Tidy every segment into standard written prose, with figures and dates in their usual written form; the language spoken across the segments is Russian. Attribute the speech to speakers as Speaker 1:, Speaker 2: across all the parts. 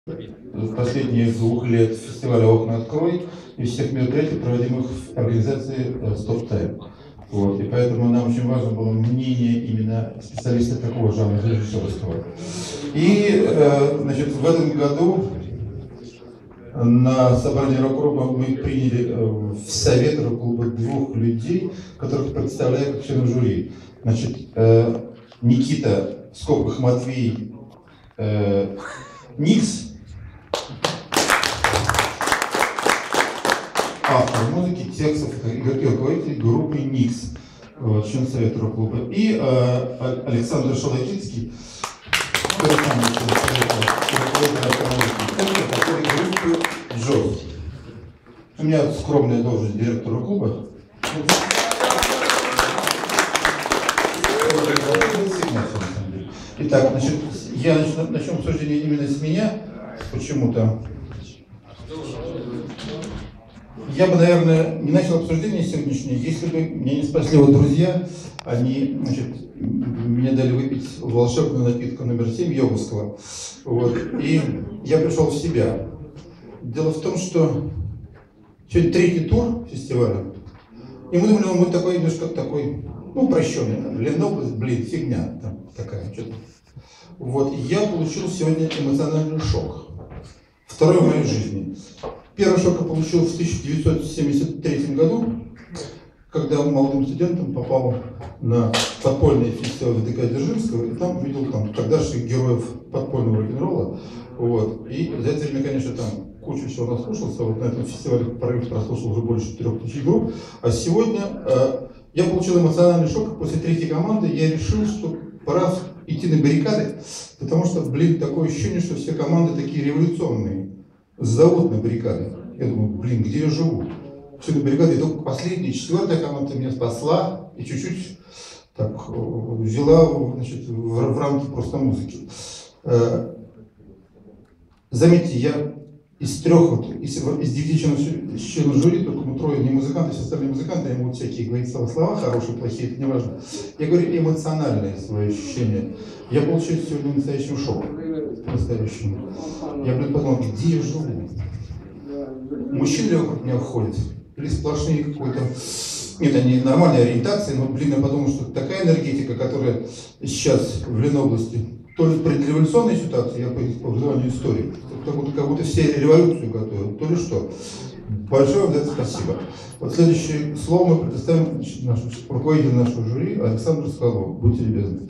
Speaker 1: Последние 2 лет фестиваля «Окна открой» и всех мероприятий, проводимых в организации «Стоп Тайм». Вот. И поэтому нам очень важно было мнение именно специалиста такого жанра, режиссерского. И значит, в этом году на собрании рок-клуба мы приняли в совет рок-клуба 2 людей, которых представляю как членов жюри. Значит, Никита, в скобках Матвей, Никс, автор музыки, текстов и руководитель группы Никс, член совета рок-клуба. И Александр Шалакинский, который группы Джоз. У меня скромная должность директора клуба. Итак, значит, я начну обсуждение именно с меня. Почему-то я бы, наверное, не начал обсуждение сегодняшнее, если бы меня не спасли вот друзья. Они, значит, мне дали выпить волшебную напитку номер 7 йогурского. Вот. И я пришел в себя. Дело в том, что сегодня 3-й тур фестиваля. И мы думали, он будет такой, немножко такой, ну, упрощенный. Ленобласть, блин, фигня там такая, что-то. Вот. И я получил сегодня эмоциональный шок. Второй в моей жизни. Первый шок я получил в 1973 году, когда молодым студентом попал на подпольный фестиваль ВДК Дзержинского, и там увидел там тогдашних героев подпольного рок-н-ролла. Вот. И за это время, конечно, там кучу всего наслушался. Вот на этом фестивале «Прорыв» прослушал уже больше 4000 групп. А сегодня я получил эмоциональный шок. После 3-й команды я решил, что пора идти на баррикады, потому что, блин, такое ощущение, что все команды такие революционные. Зовут на баррикады. Я думаю, блин, где я живу? Все на баррикады. И только последняя, 4-я команда меня спасла и чуть-чуть так взяла, значит, в рамки просто музыки. Заметьте, я из 9 членов жюри, только мы 3 не музыканты, все остальные музыканты, они могут всякие говорить слова, хорошие, плохие, это не важно. Я говорю эмоциональные свои ощущения. Я получил сегодня настоящий шок. Настоящему. Я, блин, подумал, где я живу? Мужчины вокруг меня ходят, или сплошные какой-то... Нет, они нормальной ориентации, но, блин, я подумал, что такая энергетика, которая сейчас в Ленобласти, то ли предреволюционной ситуации, я по образованию истории, как будто все революцию готовят, то ли что. Большое вам за это спасибо. Вот следующее слово мы предоставим руководителю нашего жюри Александру Соколову. Будьте любезны.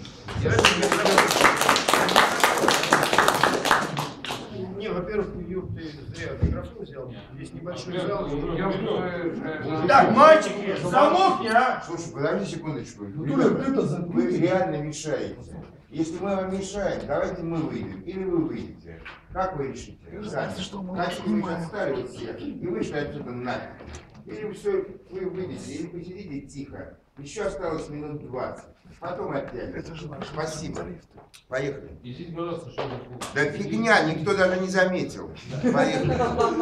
Speaker 2: Не, во-первых, Юр, ты зря микрофон взял. Здесь небольшой зал. Так, мальчики, замолкни, а!
Speaker 3: Слушай, подожди секундочку. Вы реально мешаете. Если мы вам мешаем, давайте мы выйдем. Или вы выйдете. Как вы решите? Значит, вы отстали от всех и вышли отсюда нафиг. Или все, вы выйдете, или посидите тихо. Еще осталось минут 20. Потом опять. Спасибо. Поехали. Да фигня, никто даже не заметил. Поехали.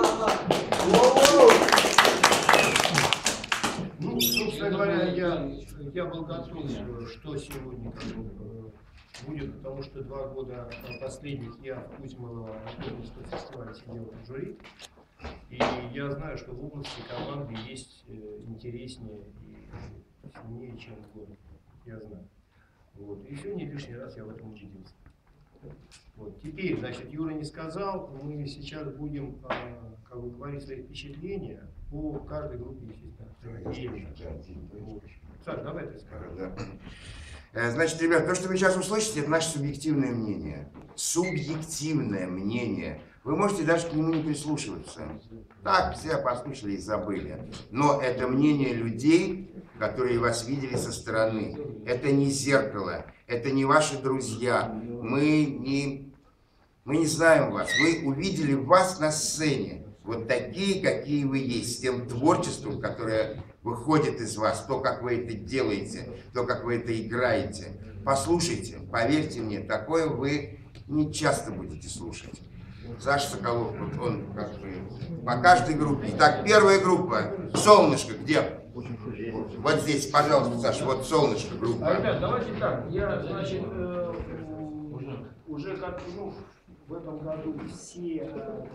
Speaker 2: Ну, собственно говоря, я был готов, что сегодня будет, потому что 2 года последних я в Кузьмово Октябрьского фестиваля сидел в жюри. И я знаю, что в области команды есть интереснее и сильнее, чем в городе. Я знаю. Вот. И сегодня лишний раз я в этом убедился. Вот. Теперь, значит, Юра не сказал, мы сейчас будем как бы говорить свои впечатления по каждой группе, естественно. Вот. Саш, давай ты скажи.
Speaker 3: Значит, ребят, то, что вы сейчас услышите, это наше субъективное мнение. Субъективное мнение. Вы можете даже к нему не прислушиваться. Так, все послушали и забыли. Но это мнение людей, которые вас видели со стороны. Это не зеркало, это не ваши друзья. Мы не знаем вас. Мы увидели вас на сцене. Вот такие, какие вы есть. С тем творчеством, которое выходит из вас. То, как вы это делаете, то, как вы это играете. Послушайте, поверьте мне, такое вы не часто будете слушать. Саша Соколов, вот он как бы по каждой группе. Итак, первая группа. Солнышко, где? Вот здесь, пожалуйста, Саша, вот солнышко группа.
Speaker 2: Ребят, давайте так. Я, значит, уже как, в этом году все,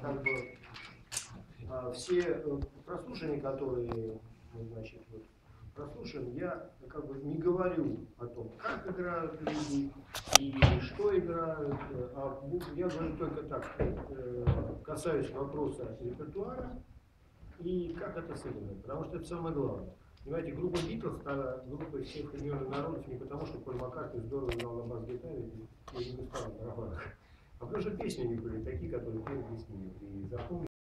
Speaker 2: все прослушивания, которые мы, значит, вот, прослушаем, я как бы не говорю о том, как играют люди и что играют, я говорю только так, касаюсь вопроса репертуара и как это сыграно, потому что это самое главное. Понимаете, группа Битлз стала группой всех времен и народов не потому, что Поль Маккартни здорово играл на бас-гитаре и не стал на барабанах, а потому что песни у них были такие, которые пели с ними. И запомнили.